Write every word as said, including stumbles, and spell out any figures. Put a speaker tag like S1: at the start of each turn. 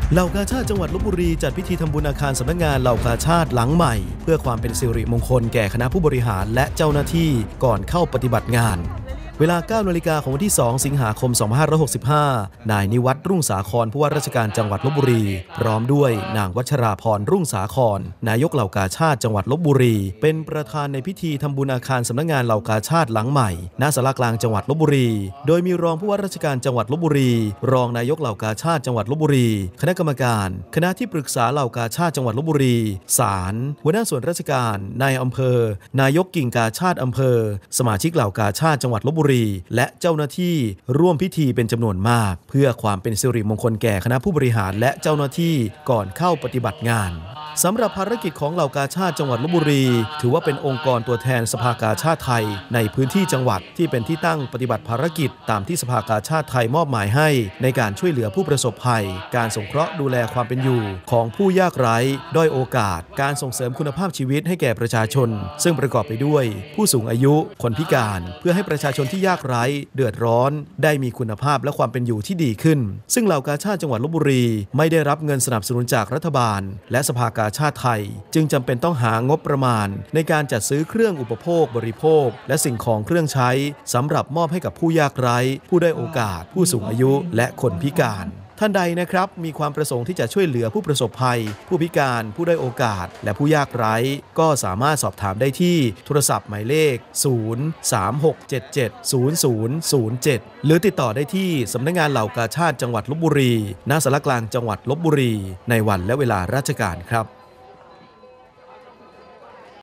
S1: เหล่ากาชาติจังหวัดลพบุรีจัดพิธีทำบุญอาคารสำนักงานเหล่ากาชาติหลังใหม่เพื่อความเป็นสิริมงคลแก่คณะผู้บริหารและเจ้าหน้าที่ก่อนเข้าปฏิบัติงานเวลา เก้านาฬิกาของวันที่ สองสิงหาคม สองพันห้าร้อยหกสิบห้า นายนิวัฒน์รุ่งสาครผู้ว่าราชการจังหวัดลพบุรีพร้อมด้วยนางวัชราพรรุ่งสาครนายกเหล่ากาชาติจังหวัดลพบุรีเป็นประธานในพิธีทำบุญอาคารสำนักงานเหล่ากาชาติหลังใหม่ณศาลากลางจังหวัดลพบุรีโดยมีรองผู้ว่าราชการจังหวัดลพบุรีรองนายกเหล่ากาชาติจังหวัดลพบุรีคณะกรรมการคณะที่ปรึกษาเหล่ากาชาติจังหวัดลพบุรีศาลหัวหน้าส่วนราชการนายอำเภอนายกกิ่งกาชาติอำเภอสมาชิกเหล่ากาชาติจังหวัดลพบุรีและเจ้าหน้าที่ร่วมพิธีเป็นจำนวนมากเพื่อความเป็นสิริมงคลแก่คณะผู้บริหารและเจ้าหน้าที่ก่อนเข้าปฏิบัติงานสำหรับภารกิจของเหล่ากาชาติจังหวัดลพบุรีถือว่าเป็นองค์กรตัวแทนสภากาชาติไทยในพื้นที่จังหวัดที่เป็นที่ตั้งปฏิบัติภารกิจตามที่สภากาชาติไทยมอบหมายให้ในการช่วยเหลือผู้ประสบภัยการสงเคราะห์ดูแลความเป็นอยู่ของผู้ยากไร้ด้อยโอกาสการส่งเสริมคุณภาพชีวิตให้แก่ประชาชนซึ่งประกอบไปด้วยผู้สูงอายุคนพิการเพื่อให้ประชาชนที่ยากไร้เดือดร้อนได้มีคุณภาพและความเป็นอยู่ที่ดีขึ้นซึ่งเหล่ากาชาติจังหวัดลพบุรีไม่ได้รับเงินสนับสนุนจากรัฐบาลและสภากาชาติไทยจึงจำเป็นต้องหางบประมาณในการจัดซื้อเครื่องอุปโภคบริโภคและสิ่งของเครื่องใช้สำหรับมอบให้กับผู้ยากไร้ผู้ได้โอกาสผู้สูงอายุและคนพิการท่านใดนะครับมีความประสงค์ที่จะช่วยเหลือผู้ประสบภัยผู้พิการผู้ได้โอกาสและผู้ยากไร้ก็สามารถสอบถามได้ที่โทรศัพท์หมายเลขศูนย์ สาม หก เจ็ด เจ็ด ศูนย์ ศูนย์ ศูนย์ เจ็ดหรือติดต่อได้ที่สำนักงานเหล่ากาชาติจังหวัดลพบุรีณศาลากลางจังหวัดลพบุรีในวันและเวลาราชการครับ